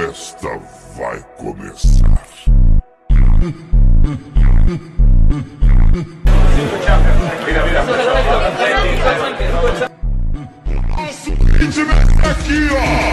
festa vai começar. É o seguinte, aqui, ó.